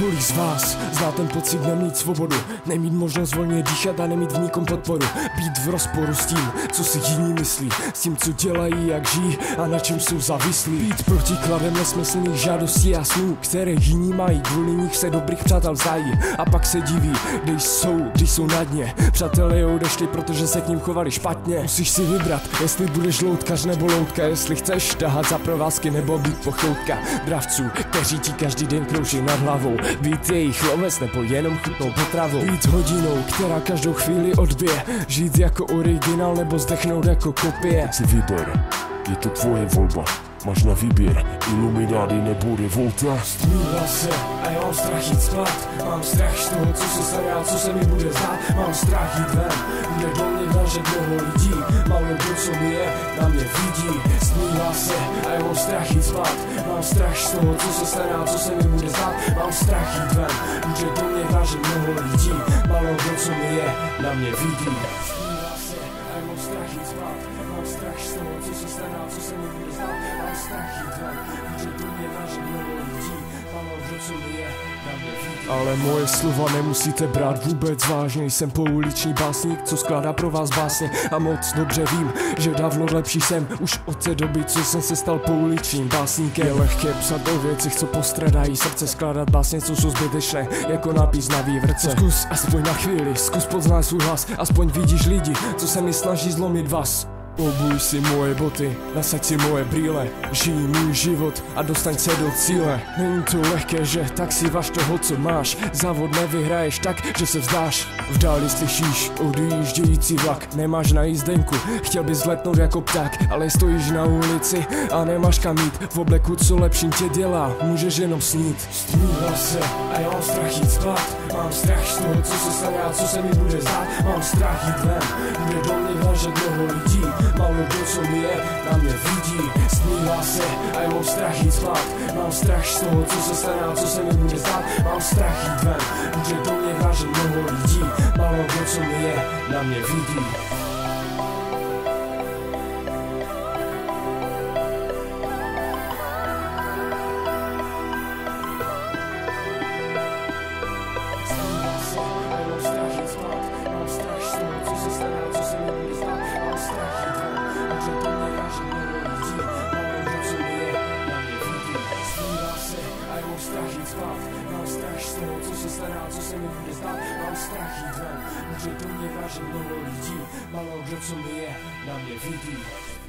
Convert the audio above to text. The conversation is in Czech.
Kolik z vás zná ten pocit nemít svobodu, nemít možnost volně dýchat a nemít v nikom podporu, být v rozporu s tím, co si jiní myslí, s tím, co dělají, jak žijí a na čem jsou závislí, být protikladem nesmyslných žádostí a snů, které jiní mají, kvůli nich se dobrých přátel vzají a pak se diví, když jsou na dně. Přátelé odešli, protože se k ním chovali špatně. Musíš si vybrat, jestli budeš loutkař nebo loutka, jestli chceš tahat za provázky nebo být pochoutka dravců, kteří ti každý den krouží nad hlavou, být jejich lovec nebo jenom chutnou potravou, být hodinou, která každou chvíli odbije, žít jako originál nebo zdechnout jako kopie. Si vyber, je to tvoje volba. Máš na výběr, Illuminati nebo revolta. Stmívá se a já mám strach jít spát. Mám strach z toho, co se stane a co se mi bude zdát. Mám strach jít ven, kde do mě vražet mnoho lidí. Málo kdo, co mi je, na mě vidí. Stmívá se a já mám strach jít spát. Mám strach z toho, co se stane a co se mi bude zdát. Mám strach jít ven, kde do mě vražet mnoho lidí. Málo kdo, co mi je, na mě vidí. Stmívá se a já mám strach jít spát. Mám strach z toho, co se stane a co se mi bude zdát. Mám strach jít ven, že do mě vražet mnoho lidí. Málo kdo, co mi je, na mě vidí. Ale moje slova nemusíte brát vůbec vážně. Jsem pouliční básník, co skládá pro vás básně. A moc dobře vím, že dávno lepší jsem. Už od té doby, co jsem se stal pouličním básníkem. Je lehké psat o věcech, co postradají srdce. Skládat básně, co jsou zbytečné, jako nápis na vývrce. Zkus aspoň na chvíli, zkus poznat svůj hlas. Aspoň vidíš lidi, co se mi snaží zlomit vás. Obuj si moje boty, nasaď si moje brýle, žij můj život a dostaň se do cíle. Není to lehké, že tak si važ toho, co máš. Závod nevyhraješ tak, že se vzdáš. V dáli slyšíš odjíždějící vlak, nemáš na jízdenku, chtěl bys letnout jako pták, ale stojíš na ulici a nemáš kam jít. V obleku, co lepším tě dělá, můžeš jenom snít. Stmívá se a já mám strach jít spát. Mám strach z toho, co se stane a co se mi bude zdát. Mám strach jít ven, kde do mě vražet mnoho lidí. Málo kdo, co mi je, na mě vidí. Stmívá se a já mám strach jít spát. Mám strach z toho, co se stane a co se mi bude zdát. Mám strach jít ven, kde do mě vražet mnoho lidí. Málo kdo, co mi je, na mě vidí. Mám strach z toho, co se stane a co se mi bude zdát. Mám strach jít ven, může do mě vražet mnoho lidí. Málo kdo, co mi je, na mě vidí.